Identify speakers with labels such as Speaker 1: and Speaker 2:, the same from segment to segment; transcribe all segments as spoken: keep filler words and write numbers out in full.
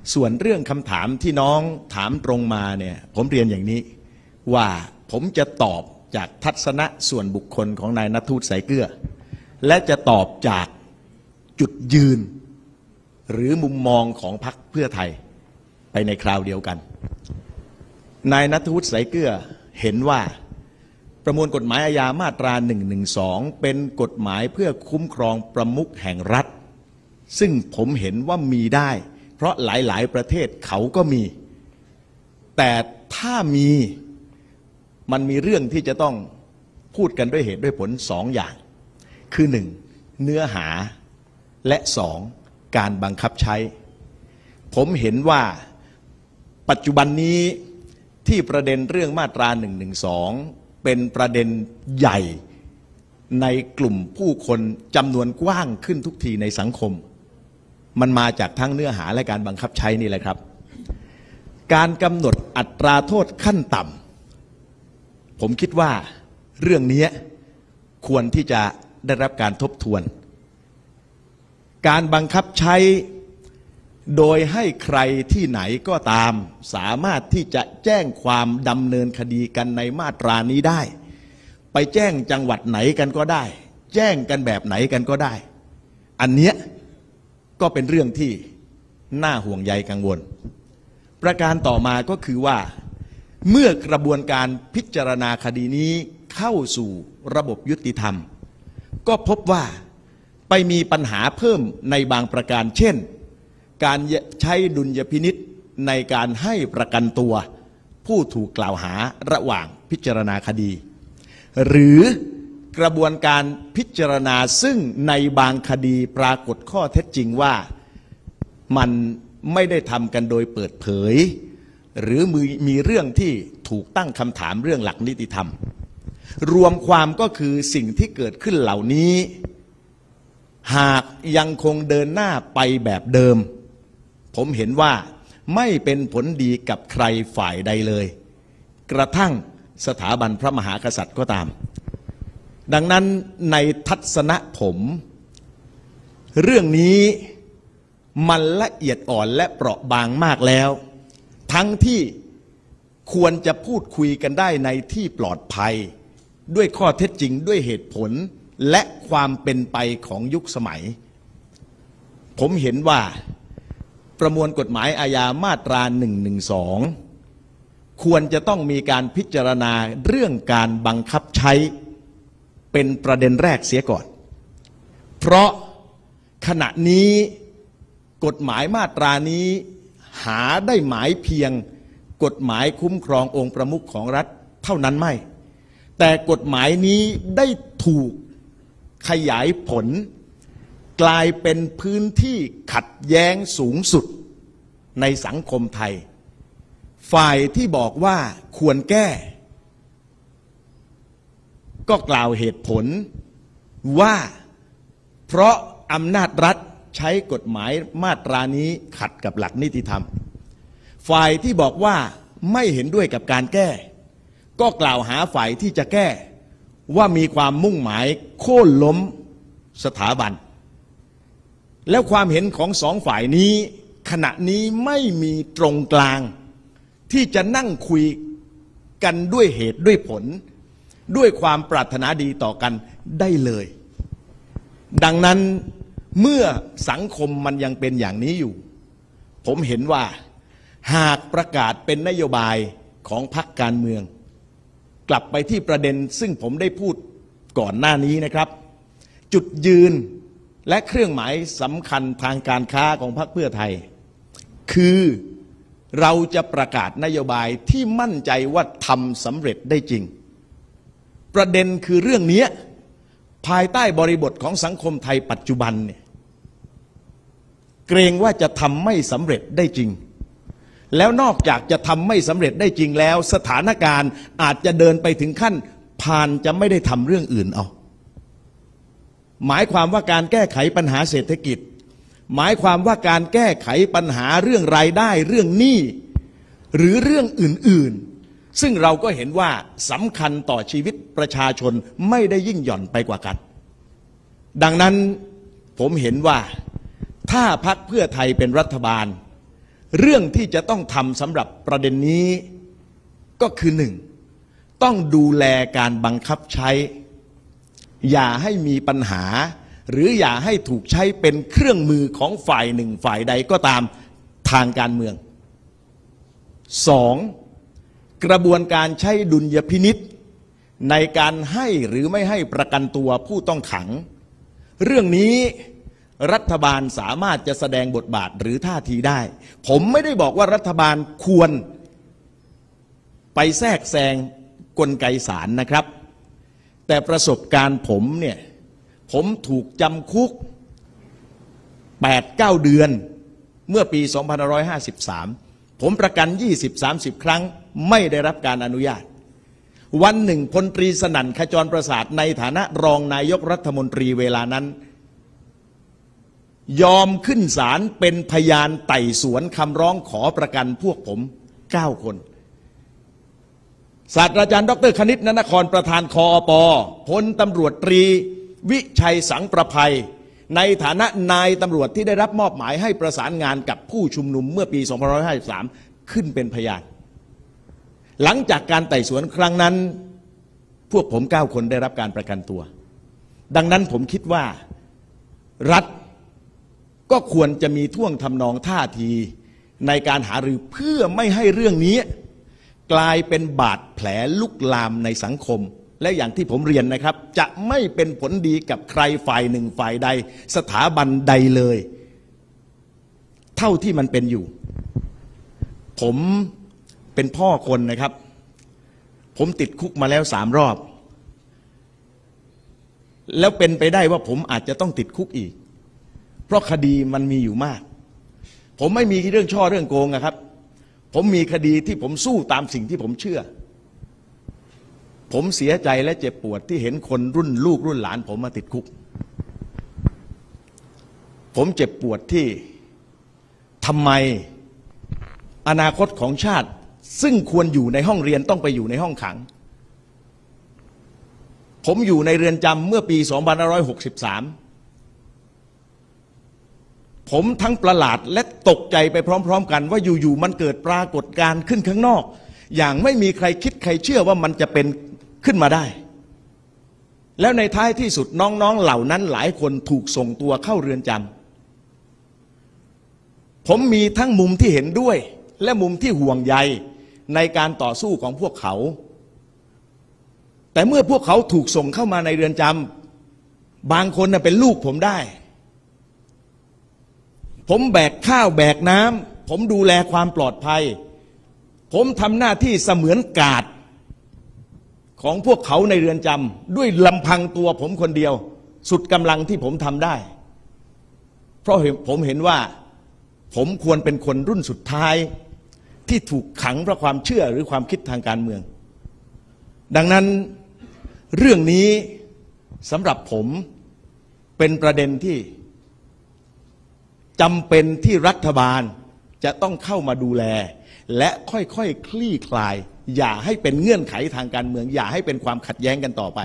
Speaker 1: ส่วนเรื่องคำถามที่น้องถามตรงมาเนี่ยผมเรียนอย่างนี้ว่าผมจะตอบจากทัศนะส่วนบุคคลของนายณัฐทูตสายเกลือและจะตอบจากจุดยืนหรือมุมมองของพรรคเพื่อไทยไปในคราวเดียวกันนายณัฐทูตสายเกลือเห็นว่าประมวลกฎหมายอาญามาตราหนึ่งหนึ่งสองเป็นกฎหมายเพื่อคุ้มครองประมุขแห่งรัฐซึ่งผมเห็นว่ามีได้เพราะหลายๆประเทศเขาก็มีแต่ถ้ามีมันมีเรื่องที่จะต้องพูดกันด้วยเหตุด้วยผลสองอย่างคือหนึ่งเนื้อหาและสองการบังคับใช้ผมเห็นว่าปัจจุบันนี้ที่ประเด็นเรื่องมาตราหนึ่งหนึ่งสองเป็นประเด็นใหญ่ในกลุ่มผู้คนจำนวนกว้างขึ้นทุกทีในสังคมมันมาจากทั้งเนื้อหาและการบังคับใช้นี่แหละครับการกำหนดอัตราโทษขั้นต่ำผมคิดว่าเรื่องนี้ควรที่จะได้รับการทบทวนการบังคับใช้โดยให้ใครที่ไหนก็ตามสามารถที่จะแจ้งความดำเนินคดีกันในมาตรานี้ได้ไปแจ้งจังหวัดไหนกันก็ได้แจ้งกันแบบไหนกันก็ได้อันเนี้ยก็เป็นเรื่องที่น่าห่วงใยกังวลประการต่อมาก็คือว่าเมื่อกระบวนการพิจารณาคดีนี้เข้าสู่ระบบยุติธรรมก็พบว่าไปมีปัญหาเพิ่มในบางประการเช่นการใช้ดุลยพินิจในการให้ประกันตัวผู้ถูกกล่าวหาระหว่างพิจารณาคดีหรือกระบวนการพิจารณาซึ่งในบางคดีปรากฏข้อเท็จจริงว่ามันไม่ได้ทำกันโดยเปิดเผยหรือมีมีเรื่องที่ถูกตั้งคำถามเรื่องหลักนิติธรรมรวมความก็คือสิ่งที่เกิดขึ้นเหล่านี้หากยังคงเดินหน้าไปแบบเดิมผมเห็นว่าไม่เป็นผลดีกับใครฝ่ายใดเลยกระทั่งสถาบันพระมหากษัตริย์ก็ตามดังนั้นในทัศนะผมเรื่องนี้มันละเอียดอ่อนและเปราะบางมากแล้วทั้งที่ควรจะพูดคุยกันได้ในที่ปลอดภัยด้วยข้อเท็จจริงด้วยเหตุผลและความเป็นไปของยุคสมัยผมเห็นว่าประมวลกฎหมายอาญามาตราหนึ่งหนึ่งสองควรจะต้องมีการพิจารณาเรื่องการบังคับใช้เป็นประเด็นแรกเสียก่อนเพราะขณะนี้กฎหมายมาตรานี้หาได้หมายเพียงกฎหมายคุ้มครององค์ประมุขของรัฐเท่านั้นไม่แต่กฎหมายนี้ได้ถูกขยายผลกลายเป็นพื้นที่ขัดแย้งสูงสุดในสังคมไทยฝ่ายที่บอกว่าควรแก้ก็กล่าวเหตุผลว่าเพราะอำนาจรัฐใช้กฎหมายมาตรานี้ขัดกับหลักนิติธรรมฝ่ายที่บอกว่าไม่เห็นด้วยกับการแก้ก็กล่าวหาฝ่ายที่จะแก้ว่ามีความมุ่งหมายโค่นล้มสถาบันแล้วความเห็นของสองฝ่ายนี้ขณะนี้ไม่มีตรงกลางที่จะนั่งคุยกันด้วยเหตุด้วยผลด้วยความปรารถนาดีต่อกันได้เลยดังนั้นเมื่อสังคมมันยังเป็นอย่างนี้อยู่ผมเห็นว่าหากประกาศเป็นนโยบายของพรรคการเมืองกลับไปที่ประเด็นซึ่งผมได้พูดก่อนหน้านี้นะครับจุดยืนและเครื่องหมายสำคัญทางการค้าของพรรคเพื่อไทยคือเราจะประกาศนโยบายที่มั่นใจว่าทำสำเร็จได้จริงประเด็นคือเรื่องนี้ภายใต้บริบทของสังคมไทยปัจจุบันเนี่ยเกรงว่าจะทำไม่สำเร็จได้จริงแล้วนอกจากจะทำไม่สำเร็จได้จริงแล้วสถานการณ์อาจจะเดินไปถึงขั้นผ่านจะไม่ได้ทำเรื่องอื่นเอาหมายความว่าการแก้ไขปัญหาเศรษฐกิจหมายความว่าการแก้ไขปัญหาเรื่องรายได้เรื่องหนี้หรือเรื่องอื่นๆซึ่งเราก็เห็นว่าสำคัญต่อชีวิตประชาชนไม่ได้ยิ่งหย่อนไปกว่ากันดังนั้นผมเห็นว่าถ้าพรรคเพื่อไทยเป็นรัฐบาลเรื่องที่จะต้องทำสำหรับประเด็นนี้ก็คือหนึ่งต้องดูแลการบังคับใช้อย่าให้มีปัญหาหรืออย่าให้ถูกใช้เป็นเครื่องมือของฝ่ายหนึ่งฝ่ายใดก็ตามทางการเมืองสองกระบวนการใช้ดุลยพินิจในการให้หรือไม่ให้ประกันตัวผู้ต้องขังเรื่องนี้รัฐบาลสามารถจะแสดงบทบาทหรือท่าทีได้ผมไม่ได้บอกว่ารัฐบาลควรไปแทรกแซงกลไกศาลนะครับแต่ประสบการณ์ผมเนี่ยผมถูกจำคุก แปดเก้า เดือนเมื่อปี สองพันห้าร้อยห้าสิบสาม ผมประกัน ยี่สิบสามสิบ ครั้งไม่ได้รับการอนุญาตวันหนึ่งพลตรีสนั่นขจรประสาทในฐานะรองนายกรัฐมนตรีเวลานั้นยอมขึ้นศาลเป็นพยานไต่สวนคำร้องขอประกันพวกผมเก้าคนศาสตราจารย์ดรคณิต ณนครประธานคอปพลตำรวจตรีวิชัยสังประภัยในฐานะนายตำรวจที่ได้รับมอบหมายให้ประสานงานกับผู้ชุมนุมเมื่อปี สองพันห้าร้อยห้าสิบสาม ขึ้นเป็นพยานหลังจากการไต่สวนครั้งนั้นพวกผมเก้าคนได้รับการประกันตัวดังนั้นผมคิดว่ารัฐก็ควรจะมีท่วงทำนองท่าทีในการหารือเพื่อไม่ให้เรื่องนี้กลายเป็นบาดแผลลุกลามในสังคมและอย่างที่ผมเรียนนะครับจะไม่เป็นผลดีกับใครฝ่ายหนึ่งฝ่ายใดสถาบันใดเลยเท่าที่มันเป็นอยู่ผมเป็นพ่อคนนะครับผมติดคุกมาแล้วสามรอบแล้วเป็นไปได้ว่าผมอาจจะต้องติดคุกอีกเพราะคดีมันมีอยู่มากผมไม่มีเรื่องช่อเรื่องโกงนะครับผมมีคดีที่ผมสู้ตามสิ่งที่ผมเชื่อผมเสียใจและเจ็บปวดที่เห็นคนรุ่นลูกรุ่นหลานผมมาติดคุกผมเจ็บปวดที่ทำไมอนาคตของชาติซึ่งควรอยู่ในห้องเรียนต้องไปอยู่ในห้องขังผมอยู่ในเรือนจำเมื่อปี สองพันห้าร้อยหกสิบสาม ผมทั้งประหลาดและตกใจไปพร้อมๆกันว่าอยู่ๆมันเกิดปรากฏการณ์ขึ้นข้างนอกอย่างไม่มีใครคิดใครเชื่อว่ามันจะเป็นขึ้นมาได้แล้วในท้ายที่สุดน้องๆเหล่านั้นหลายคนถูกส่งตัวเข้าเรือนจำผมมีทั้งมุมที่เห็นด้วยและมุมที่ห่วงใยในการต่อสู้ของพวกเขาแต่เมื่อพวกเขาถูกส่งเข้ามาในเรือนจำบางคนน่ะเป็นลูกผมได้ผมแบกข้าวแบกน้ำผมดูแลความปลอดภัยผมทำหน้าที่เสมือนกาดของพวกเขาในเรือนจำด้วยลำพังตัวผมคนเดียวสุดกำลังที่ผมทำได้เพราะผมเห็นว่าผมควรเป็นคนรุ่นสุดท้ายที่ถูกขังเพราะความเชื่อหรือความคิดทางการเมืองดังนั้นเรื่องนี้สำหรับผมเป็นประเด็นที่จำเป็นที่รัฐบาลจะต้องเข้ามาดูแลและค่อยๆ ค, คลี่คลายอย่าให้เป็นเงื่อนไขทางการเมืองอย่าให้เป็นความขัดแย้งกันต่อไป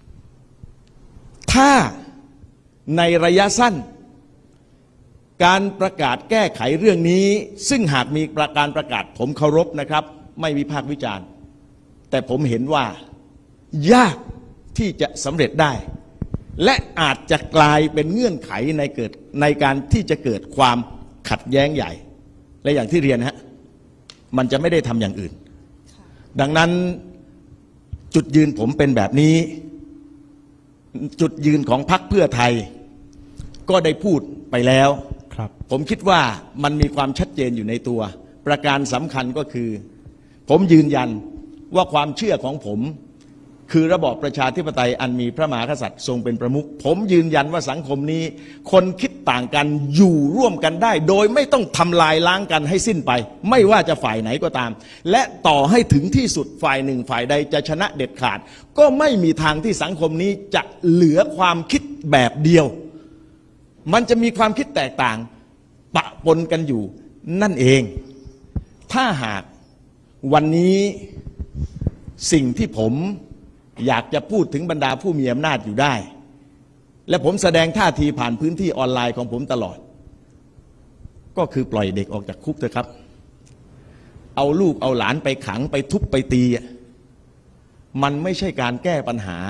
Speaker 1: ถ้าในระยะสั้นการประกาศแก้ไขเรื่องนี้ซึ่งหากมีประการประกาศผมเคารพนะครับไม่วิพากษ์วิจารณ์แต่ผมเห็นว่ายากที่จะสำเร็จได้และอาจจะกลายเป็นเงื่อนไขในเกิดในการที่จะเกิดความขัดแย้งใหญ่และอย่างที่เรียนฮะมันจะไม่ได้ทำอย่างอื่นดังนั้นจุดยืนผมเป็นแบบนี้จุดยืนของพรรคเพื่อไทยก็ได้พูดไปแล้วผมคิดว่ามันมีความชัดเจนอยู่ในตัวประการสำคัญก็คือผมยืนยันว่าความเชื่อของผมคือระบอบประชาธิปไตยอันมีพระมหากษัตริย์ทรงเป็นประมุขผมยืนยันว่าสังคมนี้คนคิดต่างกันอยู่ร่วมกันได้โดยไม่ต้องทำลายล้างกันให้สิ้นไปไม่ว่าจะฝ่ายไหนก็ตามและต่อให้ถึงที่สุดฝ่ายหนึ่งฝ่ายใดจะชนะเด็ดขาดก็ไม่มีทางที่สังคมนี้จะเหลือความคิดแบบเดียวมันจะมีความคิดแตกต่างปะปนกันอยู่นั่นเองถ้าหากวันนี้สิ่งที่ผมอยากจะพูดถึงบรรดาผู้มีอำนาจอยู่ได้และผมแสดงท่าทีผ่านพื้นที่ออนไลน์ของผมตลอดก็คือปล่อยเด็กออกจากคุกเถอะครับ เอาลูกเอาหลานไปขังไปทุบไปตีมันไม่ใช่การแก้ปัญหา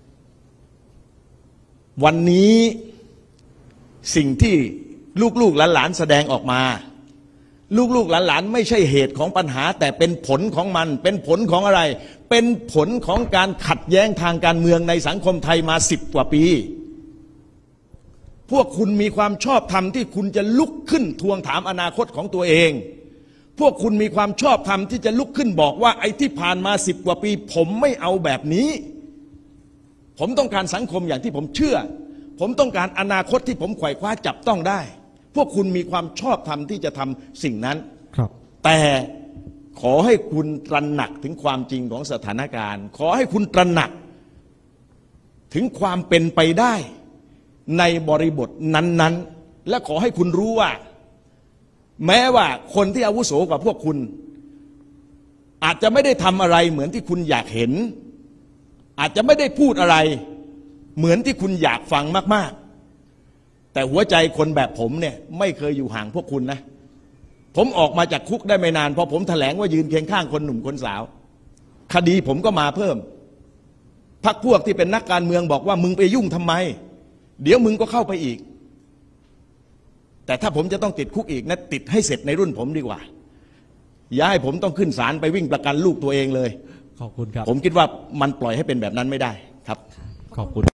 Speaker 1: วันนี้สิ่งที่ลูกๆหลานๆแสดงออกมาลูกๆหลานๆไม่ใช่เหตุของปัญหาแต่เป็นผลของมันเป็นผลของอะไรเป็นผลของการขัดแย้งทางการเมืองในสังคมไทยมาสิบกว่าปีพวกคุณมีความชอบธรรมที่คุณจะลุกขึ้นทวงถามอนาคตของตัวเองพวกคุณมีความชอบธรรมที่จะลุกขึ้นบอกว่าไอ้ที่ผ่านมาสิบกว่าปีผมไม่เอาแบบนี้ผมต้องการสังคมอย่างที่ผมเชื่อผมต้องการอนาคตที่ผมไขว่คว้าจับต้องได้พวกคุณมีความชอบธรรมที่จะทำสิ่งนั้น
Speaker 2: ครับ
Speaker 1: แต่ขอให้คุณตระหนักถึงความจริงของสถานการณ์ขอให้คุณตระหนักถึงความเป็นไปได้ในบริบทนั้นๆและขอให้คุณรู้ว่าแม้ว่าคนที่อาวุโสกว่าพวกคุณอาจจะไม่ได้ทำอะไรเหมือนที่คุณอยากเห็นอาจจะไม่ได้พูดอะไรเหมือนที่คุณอยากฟังมากๆแต่หัวใจคนแบบผมเนี่ยไม่เคยอยู่ห่างพวกคุณนะผมออกมาจากคุกได้ไม่นานพอผมแถลงว่ายืนเคียงข้างคนหนุ่มคนสาวคดีผมก็มาเพิ่มพรรคพวกที่เป็นนักการเมืองบอกว่ามึงไปยุ่งทำไมเดี๋ยวมึงก็เข้าไปอีกแต่ถ้าผมจะต้องติดคุกอีกนะติดให้เสร็จในรุ่นผมดีกว่าอย่าให้ผมต้องขึ้นศาลไปวิ่งประกันลูกตัวเองเลย
Speaker 2: ขอบคุณครับ
Speaker 1: ผมคิดว่ามันปล่อยให้เป็นแบบนั้นไม่ได้ครับ
Speaker 2: ขอบคุณ